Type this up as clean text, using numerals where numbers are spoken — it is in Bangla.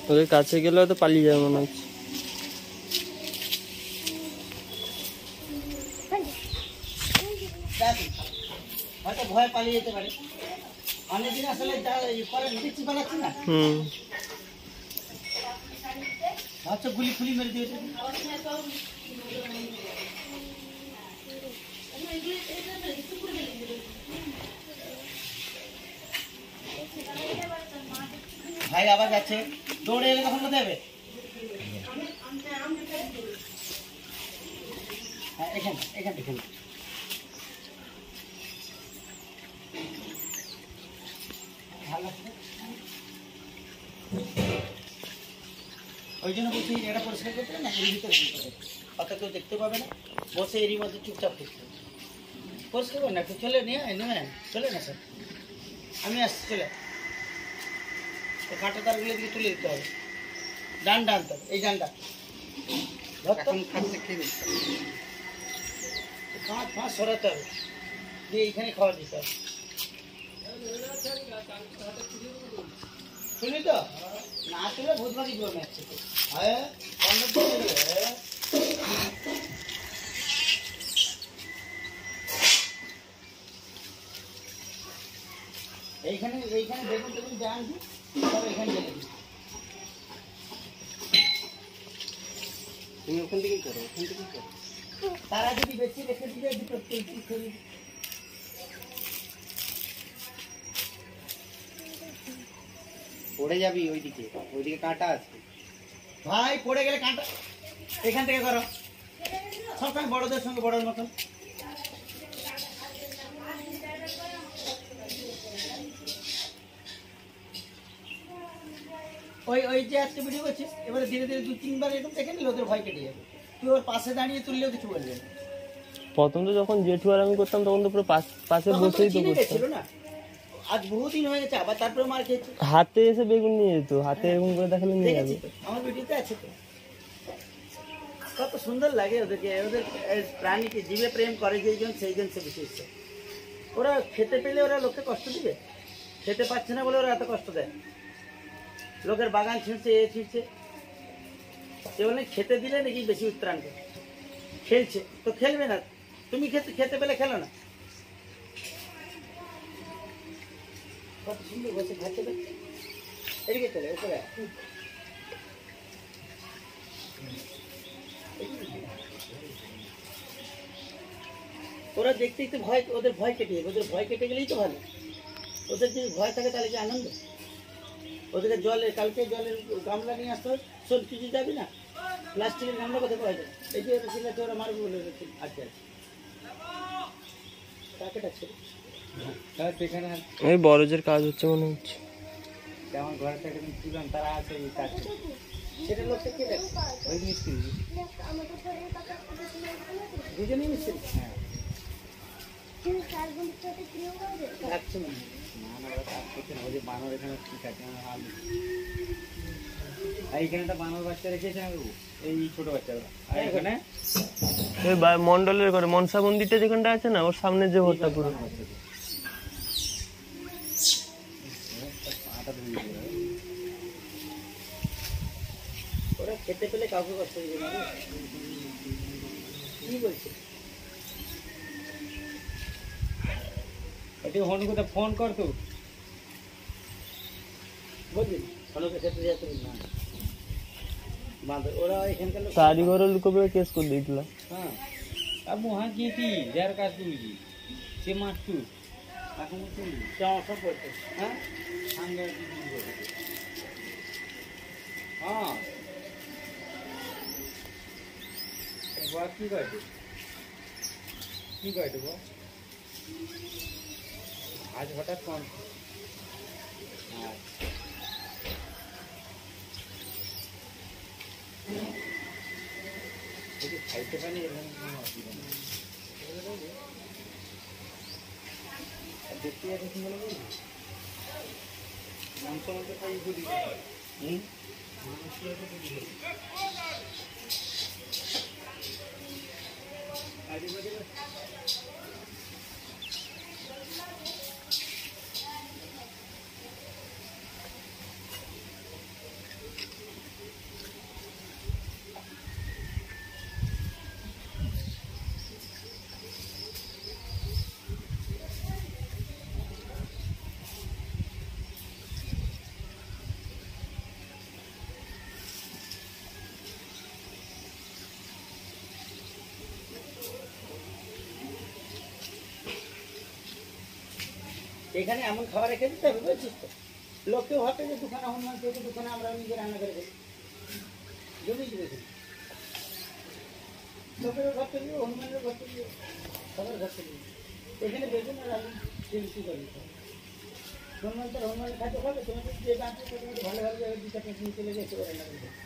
ওদের কাছে গেলে হয়তো পালিয়ে যাবে মনে হচ্ছে। হয়তো ভয় পালিয়ে যেতে পারে। অনেকদিন আসলে বিচ্ছি পালাচ্ছে না, আচ্ছা গুলি ফুলি মেরে দিয়েছে। ভাই আবার যাচ্ছে, দৌড়ে এলে তখন কোথায় যাবে? হ্যাঁ এখানে এখানে এখানে ওই জন্য বলছি এটা পরিষ্কার করতে না, এর ভিতরে অত কেউ দেখতে পাবে না, বসে এরই মধ্যে চুপচাপ করতে পরিষ্কার করে না। একটু চলে নিয়ে নেবেন, চলে না স্যার, আমি আসছি, চলে কাঁটা তারগুলো দিকে তুলে দিতে হবে। ডান্ডা আনতে হবে, এই ডান্ডা ফাঁস সরাতে হবে, দিয়ে এইখানে খাওয়া দিতে হবে। শুনি তো না তুলে ভূতবাড়ি গ্রামে আসছে তো। হ্যাঁ এইখানে এইখানে দেখুন দেখুন জানছি সব এখানে ঢেলে দিই। তুমি ওখান থেকেই করো, ওখান থেকেই করো। তারা যদি বেশি রেখে দিলে দুটো পড়ে যাবি, ওইদিকে কাঁটা আছে ভাই, পড়ে গেলে কাঁটা এখান থেকে করো। সবসময় বড়দের সঙ্গে বড়ের মতন। ওই ওই যে আজকে ভিডিও করছিস, এবারে ধীরে ধীরে 2-3 বার এরকম দেখে নিলে ওদের ভয় কেটে যাবে। তুই ওর পাশে দাঁড়িয়ে তুললেও কিছু বলবে না। প্রথম তো যখন জেঠু আর আমি করতাম তখন তো পুরো পাশে বসেই তো করতাম না। আজ বহুদিন হয়ে গেছে, আবার তারপরে মার খেয়েছে। হাতে এসে বেগুন নিয়ে যেত, হাতে এরকম করে দেখালে নিয়ে যাবে। আমার ভিডিওতে আছে তো, কত সুন্দর লাগে ওদেরকে। ওদের প্রাণীকে জীবে প্রেম করে যেইজন সেইজন সে বিশেষ। ওরা খেতে পেলে ওরা লোককে কষ্ট দিবে, খেতে পাচ্ছে না বলে ওরা এত কষ্ট দেয়। লোকের বাগান ছিঁড়ছে, এ ছিঁড়ছে, সে বলে খেতে দিলে নাকি বেশি উত্তরাণ করে। খেলছে তো খেলবে না, তুমি খেতে পেলে খেলো না। কত সুন্দর বসে খাচ্ছে, এদিকে চলে উপরে। ওরা দেখতে একটু ভয়, ওদের ভয় কেটে যাবে। ওদের ভয় কেটে গেলেই তো ভালো। ওদের যদি ভয় থাকে তাহলে কি আনন্দ। ওদেরকে কালকে জলের গামলা নিয়ে আসতে হবে। শোন কিছু যাবি না, প্লাস্টিকের গামলা কোথায় পাওয়া যায়? এই যে সিলেটে ওরা মারবে বলে আছে। কাকে ডাকছে? ওই বড়জের কাজ হচ্ছে মনে হচ্ছে। আমার ঘরে থেকে তুলাম, তারা আছে এই কাজ। সেটা লোকটা কে দেখে? ওই মিস্ত্রি, দুজনেই মিস্ত্রি। হ্যাঁ রাখছে মনে হয়। না ওরা কাজ করছে না, ওই যে বানর এখানে ঠিক আছে। এইখানে একটা বানর বাচ্চা রেখেছে না, এই ছোট বাচ্চারা। আর এখানে ওই মন্ডলের ঘরে মনসা মন্দিরটা যেখানটা আছে না, ওর সামনে যে ঘরটা পুরো। ওরা খেতে পেলে কাউকে কষ্ট দিবে না। কি বলছে? একটু হনুকে ফোন কর তো, বুঝলি হনুকে খেতে যেতে না। ওরা এখানকার তারি ঘরে লুকোবে কেস করে দিয়েছিল। হ্যাঁ अब वहाँ की थी जर का तू से मास्टू এখন কি চাওয়া করতে। হ্যাঁ সঙ্গে হ্যাঁ বাত কি করতে বল আজ হঠাৎ কোন হ্যাঁ খাইতে পারি এবং দেখতে যাচ্ছি বলে মাংস খাই বলি এখানে এমন খাবার রেখে দিতে হবে, বুঝছিস তো? লোকেও ভাবে যে দোকানে হনুমান থেকে দোকানে আমরা নিজে রান্না করে দিই, জমিয়ে দিবে। লোকেরও ঘর থেকে হনুমানের ঘর থেকে সবার ঘর থেকে এখানে বেগুন আর আলু বেশি করে দিতে হবে। হনুমান তার হনুমানের খাদ্য খাবে, তোমাকে যে বাঁচবে তোমাকে ভালো ভালো জায়গায় দুটা পেঁচ নিয়ে চলে গেছে রান্না করে দেবে।